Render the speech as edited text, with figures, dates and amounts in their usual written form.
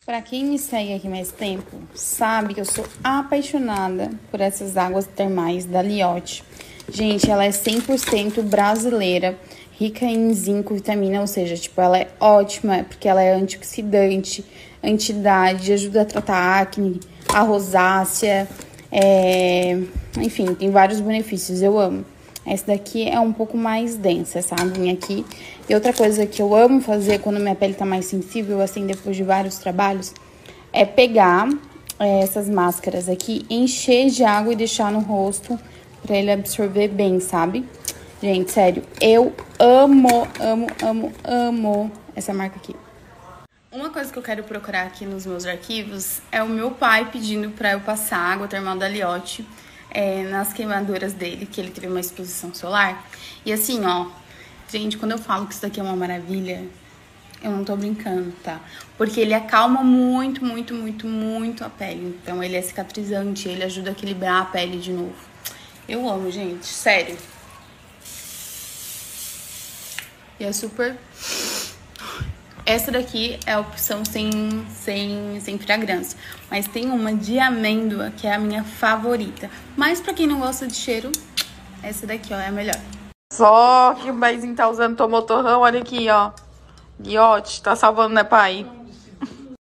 Pra quem me segue aqui mais tempo, sabe que eu sou apaixonada por essas águas termais da Liotte. Gente, ela é 100% brasileira, rica em zinco, vitamina, ou seja, tipo, ela é ótima porque ela é antioxidante, anti-idade, ajuda a tratar acne, a rosácea, enfim, tem vários benefícios, eu amo. Essa daqui é um pouco mais densa, essa aguinha aqui. E outra coisa que eu amo fazer quando minha pele tá mais sensível, assim, depois de vários trabalhos, é pegar essas máscaras aqui, encher de água e deixar no rosto pra ele absorver bem, sabe? Gente, sério, eu amo, amo, amo, amo essa marca aqui. Uma coisa que eu quero procurar aqui nos meus arquivos é o meu pai pedindo pra eu passar água termal da Liotte nas queimaduras dele, que ele teve uma exposição solar. E assim, ó, gente, quando eu falo que isso daqui é uma maravilha, eu não tô brincando, tá? Porque ele acalma muito, muito, muito, muito a pele. Então ele é cicatrizante, ele ajuda a equilibrar a pele de novo. Eu amo, gente, sério. E é super... Essa daqui é a opção sem fragrância. Mas tem uma de amêndoa, que é a minha favorita. Mas pra quem não gosta de cheiro, essa daqui, ó, é a melhor. Só que o Baizinho tá usando Tomotorrão, olha aqui, ó. Liotte, tá salvando, né, pai?